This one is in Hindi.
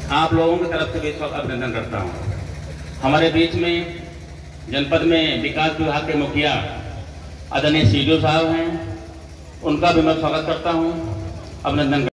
आप लोगों की तरफ से भी इस वक्त अभिनंदन करता हूँ। हमारे बीच में जनपद में विकास विभाग के मुखिया आदरणीय सीडीओ साहब हैं, उनका भी मैं स्वागत करता हूँ, अभिनंदन